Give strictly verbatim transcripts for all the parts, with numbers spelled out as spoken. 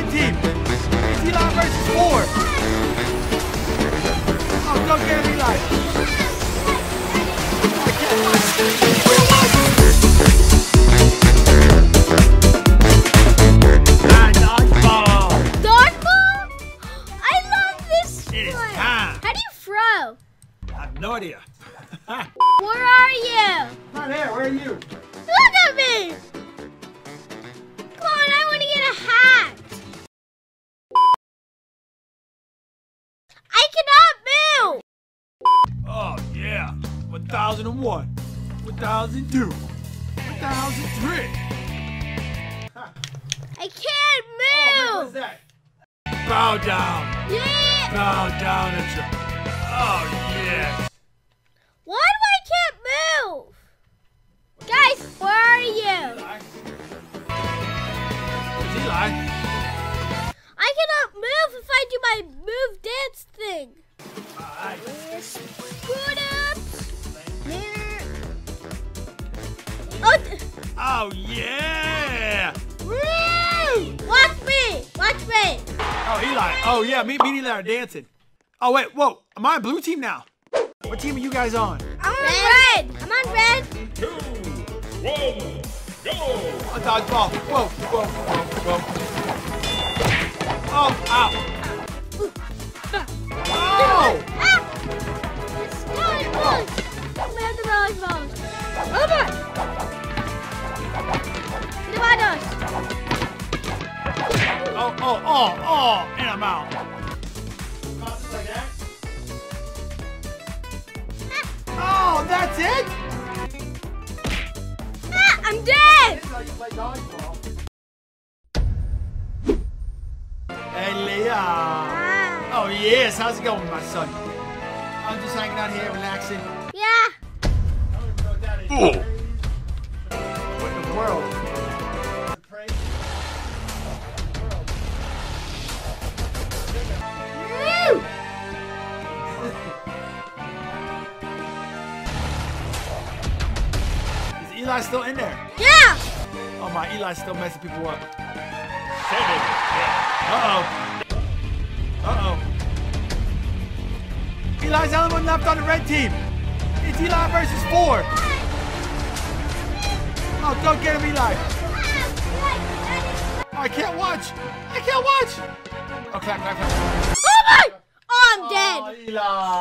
red team. It's Eli versus four. Oh, don't get him, Eli. I can't. Ah, dodgeball. Dodgeball? I love this sport. It is time. How do you throw? I have no idea. Where are you? Not here. Where are you? Look at me. Come on, I want to get a hat. I cannot move. Oh, yeah. one thousand one. one thousand two. one thousand three. I can't move. Oh, what's that? Bow down. Yeah. Bow down at you. Oh, yes. Why do I can't move? Guys, where are you? Eli. It's Eli. I cannot move if I do my move dance thing. Alright. Scoot ups. Oh, Oh, yeah. woo! Watch me. Watch me. Oh, Eli. Oh, yeah. Me, me and Eli are dancing. Oh, wait. Whoa. Am I on blue team now? What team are you guys on? I'm on red. I'm on red. Two, one, go! Oh, dodgeball. Whoa, whoa, whoa, whoa. Oh, ow. Oh! Ah! It's dodgeballs. We have the dodgeballs. Oh boy! Get about us. Oh, oh, oh, oh, and I'm out. Oh, that's it? Ah, I'm dead. Hey, Leah. Ah. Oh, yes. How's it going, my son? I'm just hanging out here, relaxing. Yeah. Oh. What in the world? Woo! Is Eli still in there? Yeah. Oh, my Eli's still messing people up. Seven. Uh-oh. Uh-oh. Eli's the only one left on the red team. It's Eli versus four. Oh, don't get him, Eli. Oh, I can't watch. I can't watch. Oh, clap, clap, clap. Oh my! Oh, I'm dead.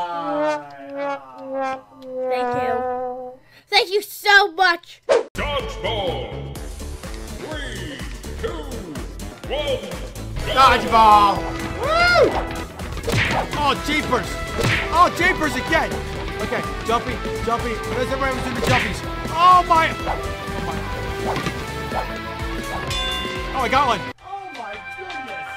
Oh, Eli. Thank you. Thank you so much. Dodgeball. Three, two, one, go! Dodgeball. Woo! Oh, jeepers. Oh, jeepers again. Okay, jumpy, jumpy. Where's everybody was doing the jumpies? Oh, my. Oh, my. Oh, I got one. Oh, my goodness.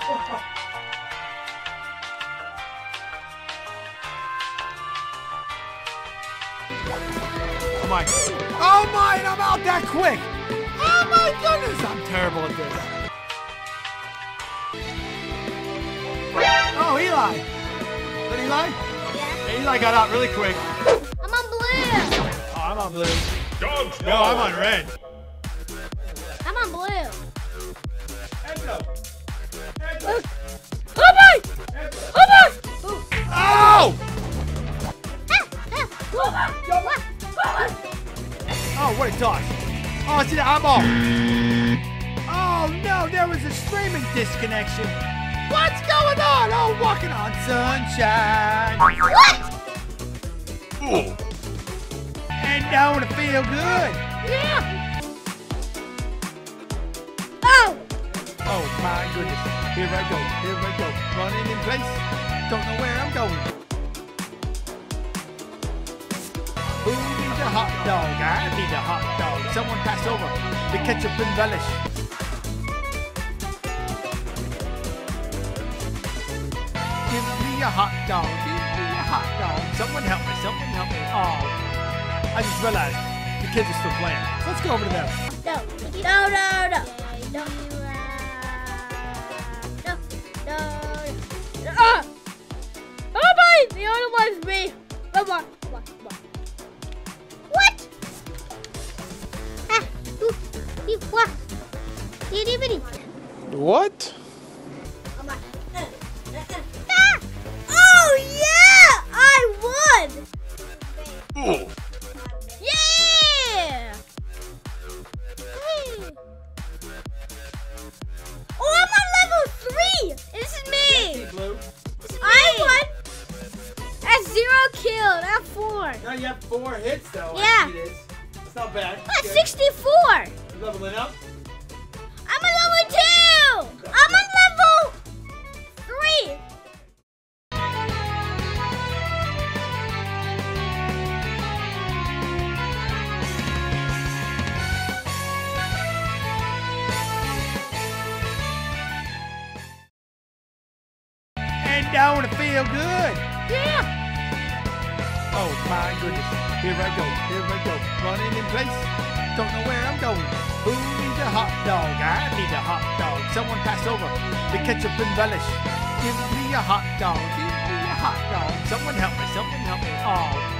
Oh, my. Oh, my, and I'm out that quick. Oh, my goodness. I'm terrible at this. Oh, Eli. Is that Eli? Yeah. Eli got out really quick. I'm on blue. Oh, I'm on blue. Dodgeball. No, I'm on red. I'm on blue. Echo. Oh, oh my! Oh my! Oh! Ah, ah. Oh, what a toss. Oh, it's an eyeball. Oh, no, there was a streaming disconnection. What's going on? Oh, walking on sunshine. What? Oh. And don't it feel good? Yeah. Oh. Oh, my goodness. Here I go. Here I go. Running in place. Don't know where I'm going. Who needs a hot dog? I need a hot dog. Someone pass over the ketchup and relish. Give me a hot dog. Give me a hot dog. Someone help me. Someone help me. Oh, I just realized the kids are still playing. So let's go over to them. No. No, no, no. No. No. No. No. Ah. Oh my! The other one's me. Come on. Come on. Come on. What? Ah. Ooh. Ooh. What? Itty bitty. What? one. Oh. Yeah. Hey. Oh, I'm on level three. This is me. Yes, Blue. This is me. I won. That's zero kills. I have four. Now you have four hits, though. Yeah. I see this. It's not bad. That's Good. sixty-four. You leveling up? I'm on level two. I'm on level three. And I want to feel good. Yeah. Oh my goodness. Here I go. Here I go. Running in place. Don't know where I'm going. Who needs a hot dog? I need a hot dog. Someone pass over the ketchup and relish. Give me a hot dog. Give me a hot dog. Someone help me. Someone help me. Oh.